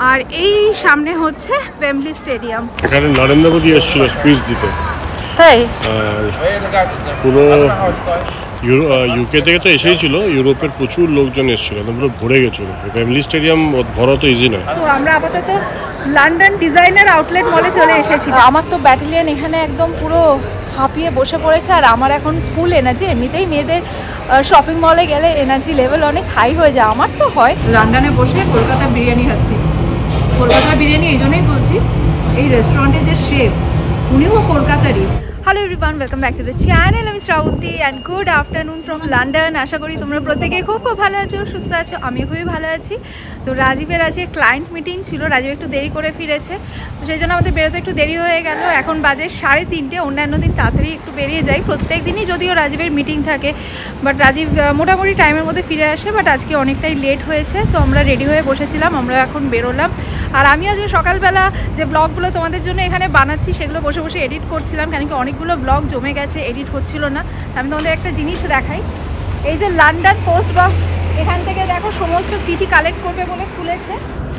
আর এই সামনে হচ্ছে ওয়েম্বলি স্টেডিয়াম। এখানে নরেন্দ্র মোদী এসেছিল স্পিচ দিতে। তাই পুরো ইউকে থেকে তো এসেই ছিল, ইউরোপের প্রচুর লোকজন এসেছিল, পুরো ভরে গেছিল। ওয়েম্বলি স্টেডিয়াম ভরা তো ইজি নয়। তো আমরা আপাতত লন্ডন ডিজাইনার আউটলেট মলে চলে এসেছি। আমার তো ব্যাটালিয়ন এখানে একদম পুরো হাঁপিয়ে বসে পড়েছে, আর আমার এখন ফুল এনার্জি। এমনিতেই মেয়েদের শপিং মলে গেলে এনার্জি লেভেল অনেক হাই হয়ে যায়, আমার তো হয়। লন্ডনে বসে কলকাতা বিরিয়ানি খাচ্ছি। কলকাতা বিরিয়ানি এই জন্যই বলছি, এই রেস্টুরেন্টের যে শেফ উনিও কলকাতারই। Hello everyone, welcome back to the channel. আমি Srabanti and good afternoon from London. আশা করি তোমরা প্রত্যেকে খুব ভালো আছো, সুস্থ আছো। আমিও খুবই ভালো আছি। তো রাজীবের আজকে ক্লায়েন্ট মিটিং ছিল, রাজীব একটু দেরি করে ফিরেছে, তো সেই জন্য আমাদের বেরোতে একটু দেরি হয়ে গেল। এখন বাজে 3:30। অন্যান্য দিন তাড়াতাড়ি একটু বেরিয়ে যাই, প্রত্যেক দিনই যদিও রাজীবের মিটিং থাকে, বাট রাজীব মোটামুটি টাইমের মধ্যে ফিরে আসে। বাট আজকে অনেকটাই লেট হয়েছে, তো আমরা রেডি হয়ে বসেছিলাম, আমরা এখন বেরোলাম। আর আমি আজকে সকালবেলা যে ব্লগগুলো তোমাদের জন্য এখানে বানাচ্ছি সেগুলো বসে বসে এডিট করছিলাম, কেন কি অনেকগুলো ব্লগ জমে গেছে, এডিট হচ্ছিল না। আমি তোমাদের একটা জিনিস দেখাই, এই যে লন্ডন পোস্ট বক্স, এখান থেকে দেখো সমস্ত চিঠি কালেক্ট করবে বলে খুলেছে।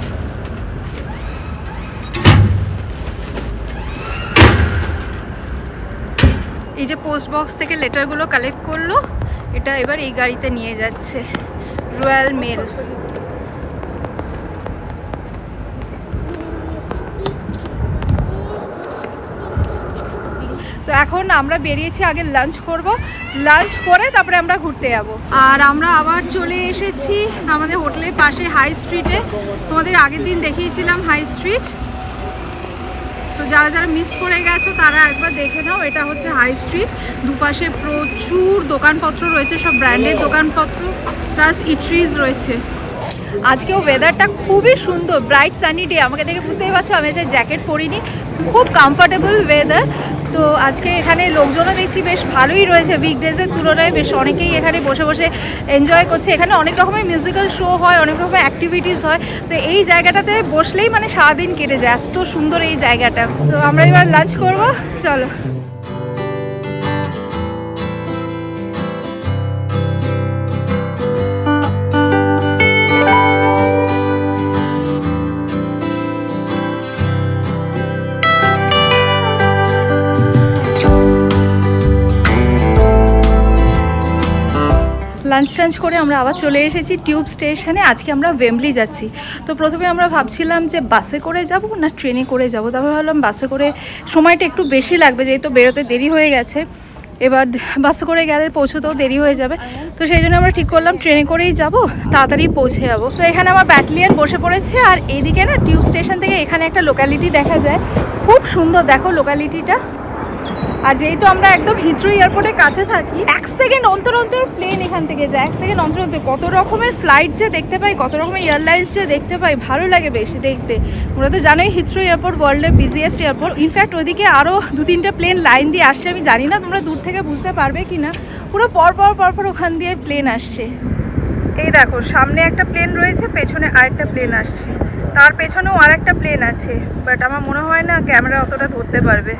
এই যে পোস্ট বক্স থেকে লেটারগুলো কালেক্ট করলো, এটা এবার এই গাড়িতে নিয়ে যাচ্ছে, রয়্যাল মেল। তো এখন আমরা বেরিয়েছি, আগে লাঞ্চ করব, লাঞ্চ করে তারপরে আমরা ঘুরতে যাব। আর আমরা আবার চলে এসেছি আমাদের হোটেলের পাশে হাই স্ট্রিটে। তোমাদের আগের দিন দেখিয়েছিলাম হাই স্ট্রিট, তো যারা যারা মিস করে গেছো তারা একবার দেখে নাও। এটা হচ্ছে হাই স্ট্রিট, দুপাশে প্রচুর দোকানপত্র রয়েছে, সব ব্র্যান্ডের দোকানপত্র, প্লাস ইটরিজ রয়েছে। আজকেও ওয়েদারটা খুবই সুন্দর, ব্রাইট সানি ডে। আমাকে দেখে বুঝতেই পারছো আমি যে জ্যাকেট পরিনি, খুব কমফোর্টেবল ওয়েদার। তো আজকে এখানে লোকজনও দেখছি বেশ ভালোই রয়েছে, উইকডেজের তুলনায় বেশ অনেকেই এখানে বসে বসে এনজয় করছে। এখানে অনেক রকমের মিউজিক্যাল শো হয়, অনেক রকমের অ্যাক্টিভিটিস হয়, তো এই জায়গাটাতে বসলেই মানে সারাদিন কেটে যায়, এত সুন্দর এই জায়গাটা। তো আমরা এবার লাঞ্চ করবো, চলো। লাঞ্চ টাঞ্চ করে আমরা আবার চলে এসেছি টিউব স্টেশনে। আজকে আমরা ওয়েম্বলি যাচ্ছি। তো প্রথমে আমরা ভাবছিলাম যে বাসে করে যাব না ট্রেনে করে যাব, তারপর ভাবলাম বাসে করে সময়টা একটু বেশি লাগবে, যেহেতু বেরোতে দেরি হয়ে গেছে, এবার বাসে করে গেলে পৌঁছতেও দেরি হয়ে যাবে। তো সেই জন্য আমরা ঠিক করলাম ট্রেনে করেই যাব, তাড়াতাড়ি পৌঁছে যাবো। তো এখানে আমার ব্যাটালিয়ন বসে পড়েছে, আর এইদিকে না টিউব স্টেশন থেকে এখানে একটা লোকালিটি দেখা যায়, খুব সুন্দর দেখো লোকালিটিটা। আর যেহেতু আমরা একদম হিথ্রো এয়ারপোর্টের কাছে থাকি, 1 সেকেন্ড অন্তর অন্তর প্লেন এখান থেকে যায়, 1 সেকেন্ড অন্তর অন্তর কত রকমের ফ্লাইট যে দেখতে পাই, কত রকমের এয়ারলাইন্স যে দেখতে পাই, ভালো লাগে বেশি দেখতে। তোমরা তো জানোই হিথ্রো এয়ারপোর্ট ওয়ার্ল্ডের বিজিয়েস্ট এয়ারপোর্ট। ইনফ্যাক্ট ওইদিকে আরও 2-3টে প্লেন লাইন দিয়ে আসছে, আমি জানি না তোমরা দূর থেকে বুঝতে পারবে কি না, পুরো পরপর ওখান দিয়ে প্লেন আসছে। এই দেখো সামনে একটা প্লেন রয়েছে, পেছনে আরেকটা প্লেন আসছে, তার পেছনেও আরেকটা প্লেন আছে, বাট আমার মনে হয় না ক্যামেরা অতটা ধরতে পারবে।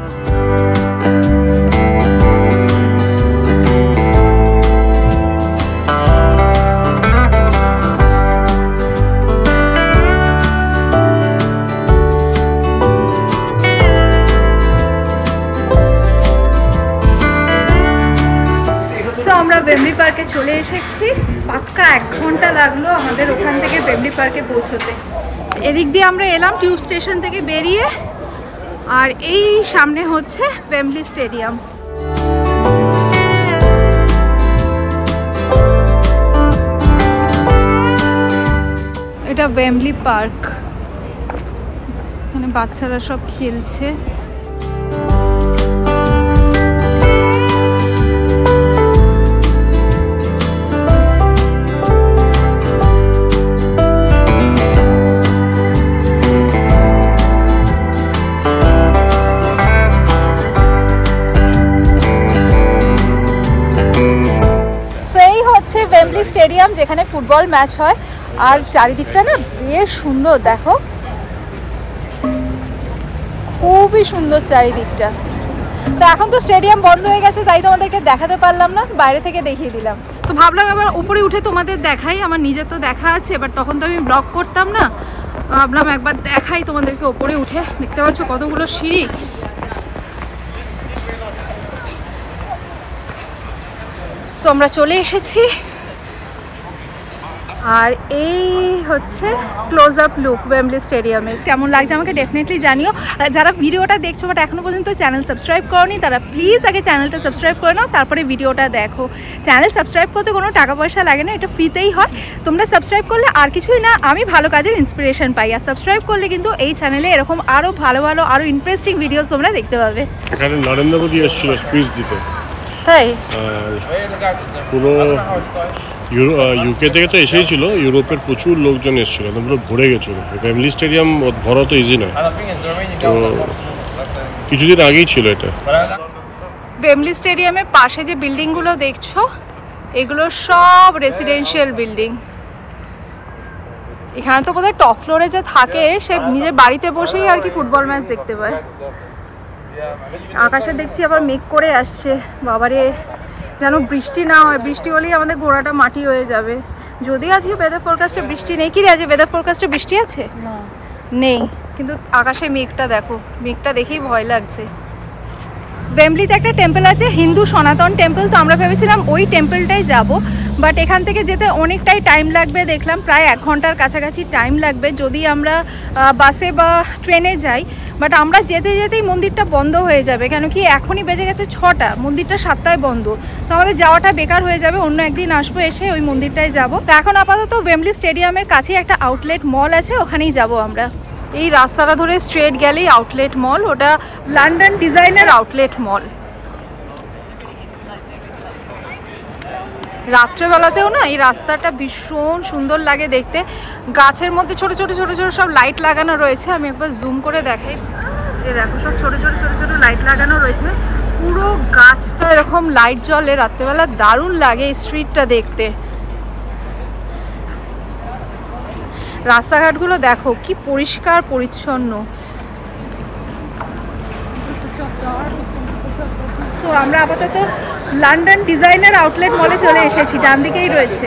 আমরা ওয়েম্বলি পার্কে চলে এসেছি, পাক্কা 1 ঘন্টা লাগলো আমাদের ওখান থেকে ওয়েম্বলি পার্কে পৌঁছতে। এদিক দিয়ে আমরা এলাম টিউব স্টেশন থেকে বেরিয়ে, আর এই সামনে হচ্ছে ওয়েম্বলি স্টেডিয়াম। এটা ওয়েম্বলি পার্ক, এখানে বাচ্চারা সব খেলছে। ওয়েম্বলি স্টেডিয়াম, যেখানে ফুটবল ম্যাচ হয়, আর চারিদিকটা না বেশ সুন্দর, দেখো খুবই সুন্দর চারিদিকটা। তো এখন তো স্টেডিয়াম বন্ধ হয়ে গেছে, তাই তোমাদেরকে দেখাতে পারলাম না, বাইরে থেকে দেখিয়ে দিলাম। তো ভাবলাম এবার উপরে উঠে তোমাদের দেখাই, আমার নিজের তো দেখা আছে, এবার তখন তো আমি ব্লগ করতাম না, ভাবলাম একবার দেখাই তোমাদেরকে। ওপরে উঠে দেখতে পাচ্ছ কতগুলো সিঁড়ি। সো আমরা চলে এসেছি, আর এই হচ্ছে ক্লোজ আপ লুক ওয়েম্বলি স্টেডিয়ামে। কেমন লাগছে আমাকে ডেফিনেটলি জানিও। যারা ভিডিওটা দেখছো বাট এখনও পর্যন্ত চ্যানেল সাবস্ক্রাইব করোনি, তারা প্লিজ আগে চ্যানেলটা সাবস্ক্রাইব করে নাও, তারপরে ভিডিওটা দেখো। চ্যানেল সাবস্ক্রাইব করতে কোনো টাকা পয়সা লাগে না, এটা ফ্রিতেই হয়। তোমরা সাবস্ক্রাইব করলে আর কিছুই না, আমি ভালো কাজের ইন্সপিরেশন পাই। আর সাবস্ক্রাইব করলে কিন্তু এই চ্যানেলে এরকম আরও ভালো ভালো আরও ইন্টারেস্টিং ভিডিও তোমরা দেখতে পাবে। এখানে নরেন্দ্র মোদী এসেছিল স্পিচ দিতে, তাই পুরো ইউকে থেকে তো এসেই ছিল, ইউরোপের প্রচুর লোকজন এসেছিল, পুরো ভরে গেছিলো। ওয়েম্বলি স্টেডিয়াম ভরা তো ইজি নয়, তো কিছুদিন আগেই ছিল এটা। ওয়েম্বলি স্টেডিয়ামের পাশে যে বিল্ডিংগুলো দেখছো এগুলো সব রেসিডেন্সিয়াল বিল্ডিং। এখানে তো কোথায় টপ ফ্লোরে যে থাকে সে নিজের বাড়িতে বসেই আর কি ফুটবল ম্যাচ দেখতে পায়। আকাশে দেখছি আবার মেঘ করে আসছে, বাবারে যেন বৃষ্টি না হয়, বৃষ্টি হলেই আমাদের গোড়াটা মাটি হয়ে যাবে। যদিও আজকে ওয়েদার ফোরকাস্টে বৃষ্টি নেই। কি রে, আজকে ওয়েদার ফোরকাস্টে বৃষ্টি আছে? না, নেই, কিন্তু আকাশে মেঘটা দেখো, মেঘটা দেখেই ভয় লাগছে। ওয়েম্বলিতে একটা টেম্পল আছে, হিন্দু সনাতন টেম্পল, তো আমরা ভেবেছিলাম ওই টেম্পলটাই যাব, বাট এখান থেকে যেতে অনেকটাই টাইম লাগবে। দেখলাম প্রায় 1 ঘন্টার কাছাকাছি টাইম লাগবে যদি আমরা বাসে বা ট্রেনে যাই। বাট আমরা যেতে যেতেই মন্দিরটা বন্ধ হয়ে যাবে, কেন কি এখনই বেজে গেছে 6টা, মন্দিরটা 7টায় বন্ধ। তো আমাদের যাওয়াটা বেকার হয়ে যাবে, অন্য একদিন আসবো, এসে ওই মন্দিরটায় যাব। তো এখন আপাতত ওয়েম্বলি স্টেডিয়ামের কাছেই একটা আউটলেট মল আছে, ওখানেই যাব আমরা। এই রাস্তাটা ধরে স্ট্রেট গেলেই আউটলেট মল, ওটা লন্ডন ডিজাইনার আউটলেট মল। রাত্রেবেলাতেও না এই রাস্তাটা ভীষণ সুন্দর লাগে দেখতে। গাছের মধ্যে ছোট ছোট ছোট ছোট সব লাইট লাগানো রয়েছে, আমি একবার জুম করে দেখাই। এই দেখো সব ছোট ছোট ছোট ছোট লাইট লাগানো রয়েছে, পুরো গাছটা এরকম লাইট জ্বলে রাত্রেবেলা, দারুণ লাগে এই স্ট্রিটটা দেখতে। রাস্তাঘাটগুলো দেখো কি পরিষ্কার পরিচ্ছন্ন। তো আমরা আপাতত লন্ডন ডিজাইনার আউটলেট মলে চলে এসেছি, ডান দিকেই রয়েছে।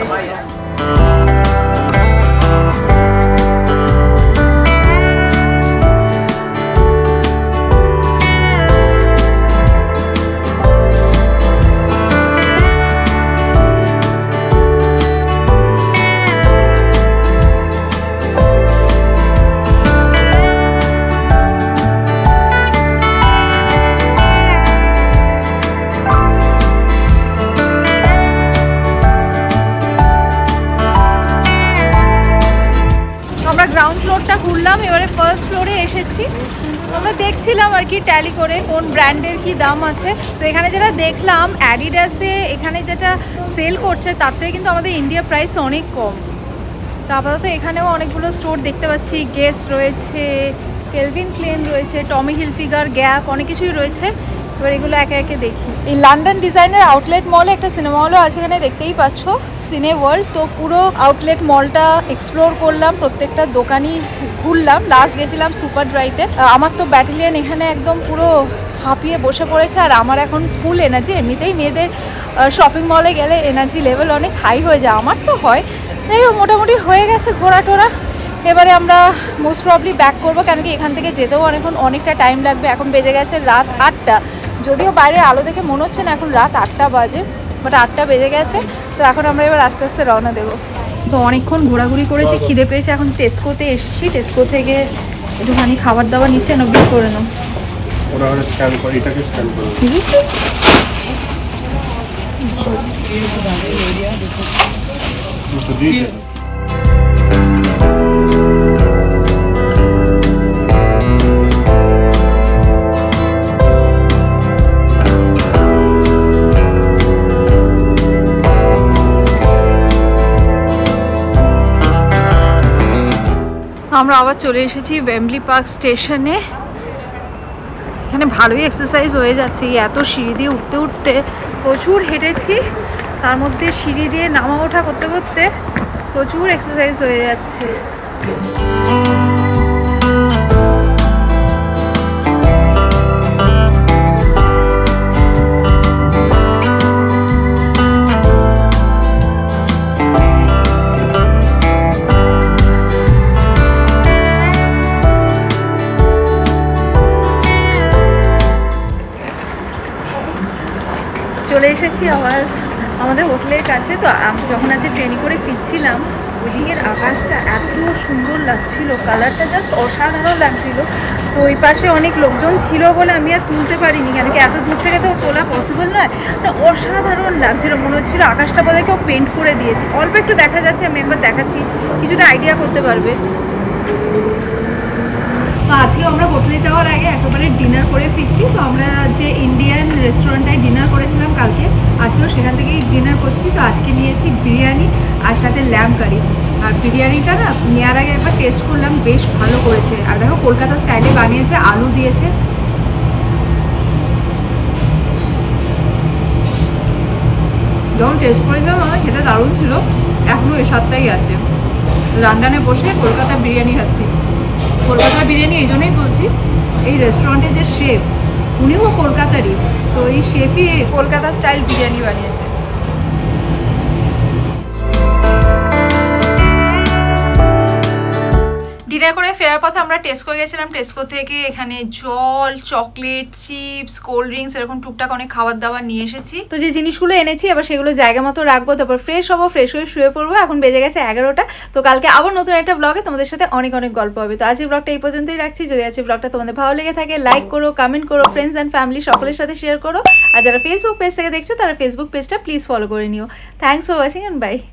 গ্রাউন্ড ফ্লোরটা ঘুরলাম, এবারে ফার্স্ট ফ্লোরে এসেছি। আমরা দেখছিলাম আর কি ট্যালি করে কোন ব্র্যান্ডের কি দাম আছে। তো এখানে যেটা দেখলাম অ্যাডিডাসে এখানে যেটা সেল করছে তার থেকে কিন্তু আমাদের ইন্ডিয়া প্রাইস অনেক কম। তো আপাতত এখানেও অনেকগুলো স্টোর দেখতে পাচ্ছি, গেস রয়েছে, কেলভিন ক্লেন রয়েছে, টমি হিলফিগার, গ্যাপ, অনেক কিছুই রয়েছে। এবার এগুলো একে একে দেখি। এই লন্ডন ডিজাইনার আউটলেট মলে একটা সিনেমা হলও আছে, এখানে দেখতেই পাচ্ছ সিনে ওয়ার্ল্ড। তো পুরো আউটলেট মলটা এক্সপ্লোর করলাম, প্রত্যেকটা দোকানই ঘুরলাম। লাস্ট গেছিলাম সুপার ড্রাইতে। আমার তো ব্যাটালিয়ান এখানে একদম পুরো হাঁপিয়ে বসে পড়েছে, আর আমার এখন ফুল এনার্জি। এমনিতেই মেয়েদের শপিং মলে গেলে এনার্জি লেভেল অনেক হাই হয়ে যায়, আমার তো হয়। তাই মোটামুটি হয়ে গেছে ঘোরা টোরা। এবারে আমরা মোস্ট প্রবলি ব্যাক করবো, কেন কি এখান থেকে যেতেও অনেকটা টাইম লাগবে। এখন বেজে গেছে রাত 8টা, যদিও বাইরে আলো দেখে মনে হচ্ছে না এখন রাত 8টা বাজে, বাট 8টা বেজে গেছে। তো এখন আমরা এবার আস্তে আস্তে রওনা দেবো। তো অনেকক্ষণ ঘোরাঘুরি করেছি, খিদে পেয়েছে, এখন টেস্কোতে এসেছি। টেস্কো থেকে একটুখানি খাবার দাবার নিচ্ছে, না বিল করে নাও। আমরা আবার চলে এসেছি ওয়েম্বলি পার্ক স্টেশনে। এখানে ভালোই এক্সারসাইজ হয়ে যাচ্ছে, এত সিঁড়ি দিয়ে উঠতে উঠতে প্রচুর হেঁটেছি, তার মধ্যে সিঁড়ি দিয়ে নামা ওঠা করতে করতে প্রচুর এক্সারসাইজ হয়ে যাচ্ছে। চলে এসেছি আমাদের হোটেলের কাছে। তো যখন আজকে ট্রেনে করে ফিরছিলাম, ওইদিকের আকাশটা এত সুন্দর লাগছিল, কালারটা জাস্ট অসাধারণ লাগছিল। তো ওই পাশে অনেক লোকজন ছিল বলে আমি আর তুলতে পারিনি, কেন কি এত দূর থেকে তো তোলা পসিবল নয়। অসাধারণ লাগছিল, মনে হচ্ছিল আকাশটা বোধহয় কেউ পেন্ট করে দিয়েছে। অল্প একটু দেখা যাচ্ছে, আমি একবার দেখাচ্ছি, কিছুটা আইডিয়া করতে পারবে। তো আজকে আমরা হোটেলে যাওয়ার আগে একেবারে ডিনার করে ফিরছি। তো আমরা যে ইন্ডিয়ান রেস্টুরেন্টটায় ডিনার করেছিলাম কালকে, আজকেও সেখান থেকেই ডিনার করছি। তো আজকে নিয়েছি বিরিয়ানি আর সাথে ল্যাম্ব কারি। আর বিরিয়ানিটা না নেওয়ার আগে একবার টেস্ট করলাম, বেশ ভালো করেছে। আর দেখো কলকাতা স্টাইলে বানিয়েছে, আলু দিয়েছে। যখন টেস্ট করেছিলাম আমাদের খেতে দারুণ ছিল, এখনও এই স্বাদটাই আছে। লন্ডনে বসে কলকাতা বিরিয়ানি খাচ্ছি। কলকাতার বিরিয়ানি এই জন্যই বলছি, এই রেস্টুরেন্টের যে শেফ, উনিও কলকাতারই। তো এই শেফই কলকাতা স্টাইল বিরিয়ানি বানিয়েছে। ডিনার করে ফেরার পথে আমরা টেস্কো গেছিলাম। টেস্কো থেকে এখানে জল, চকলেট, চিপস, কোল্ড ড্রিঙ্কস এরকম টুকটাক অনেক খাবার দাবার নিয়ে এসেছি। তো যে জিনিসগুলো এনেছি এবার সেগুলো জায়গা মতো রাখবো, তারপর ফ্রেশ হবো, ফ্রেশ হয়ে শুয়ে পড়বো। এখন বেজে গেছে 11টা। তো কালকে আবার নতুন একটা ব্লগে তোমাদের সাথে অনেক অনেক গল্প হবে। তো আজকের ব্লগটা এই পর্যন্তই রাখছি। যদি আজকের ব্লগটা তোমাদের ভালো লেগে থাকে, লাইক করো, কমেন্ট করো, ফ্রেন্ডস অ্যান্ড ফ্যামিলি সকলের সাথে শেয়ার করো। আর যারা ফেসবুক পেজ থেকে দেখছো তারা ফেসবুক পেজটা প্লিজ ফলো করে নিও। Thanks for watching and by.